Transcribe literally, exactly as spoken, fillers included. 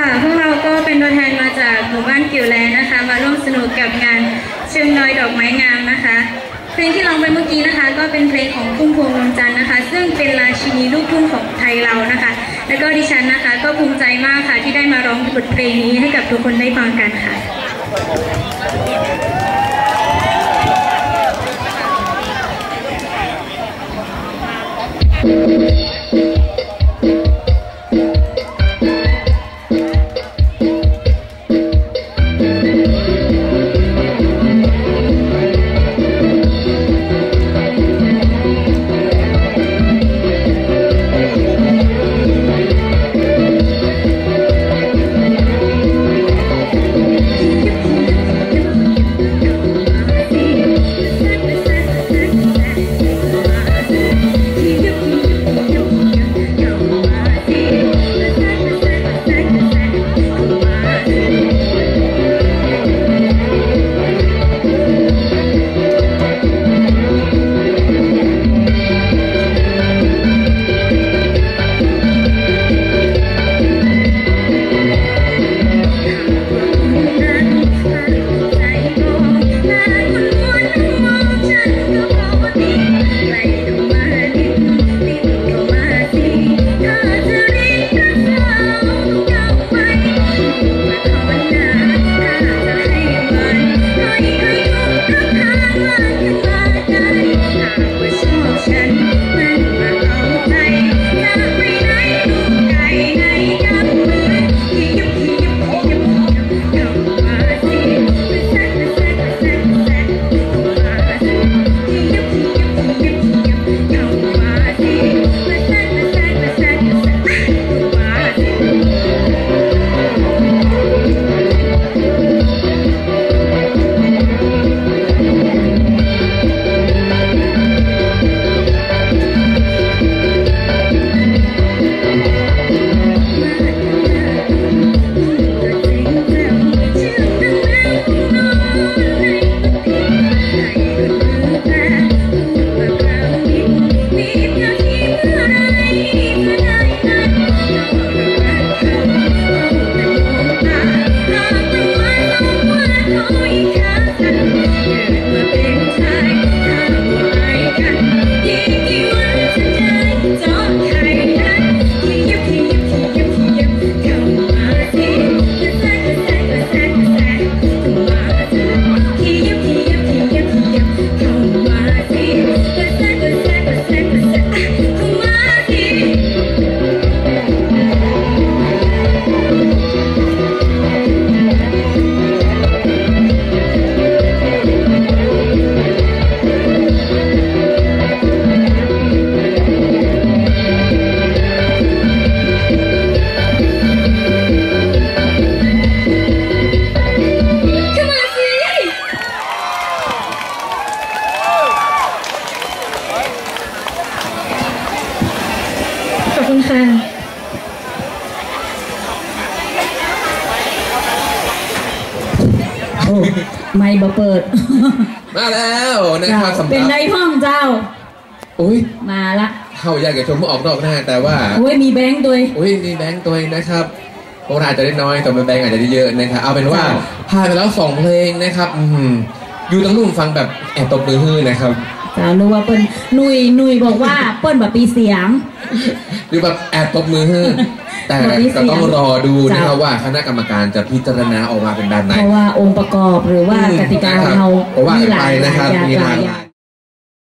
ค่ะพวกเราก็เป็นตัวแทนมาจากหมู่บ้านกิ่วแลนะคะมาร่วมสนุกกับงานเชิงดอยดอกไม้งามนะคะเพลงที่ร้องไปเมื่อกี้นะคะก็เป็นเพลงของพุ่มพวงดวงจันทร์นะคะซึ่งเป็นราชินีลูกทุ่งของไทยเรานะคะแล้วก็ดิฉันนะคะก็ภูมิใจมากค่ะที่ได้มาร้องบทเพลงนี้ให้กับทุกคนได้ฟังกันค่ะขอบคุณค่ะโอ้ไม่บ่เปิดมาแล้วนะครับสำหรับเป็นในห้องเจ้าอุ้ยมาละเขาอยากจะชมว่าออกนอกหน้าแต่ว่าอุ้ยมีแบงค์ตัวอุ้ยมีแบงค์ตัวนะครับโบราณอาจจะได้น้อยแต่แบงค์อาจจะได้เยอะนะครับเอาเป็นว่าผ่านไปแล้วสองเพลงนะครับอยู่ตรงนู้นฟังแบบแอบตบมือฮื้อนะครับจ้ารู้ว่าเปิ้ลนุยนุยบอกว่าเปิ้ลแบบปีเสียงหรือแบบแอบตบมือฮื้อแต่ก็ต้องรอดูนะครับว่าคณะกรรมการจะพิจารณาออกมาเป็นแบบไหนเพราะว่าองค์ประกอบหรือว่ากติกาของเรามีหลายนะครับมีหลาย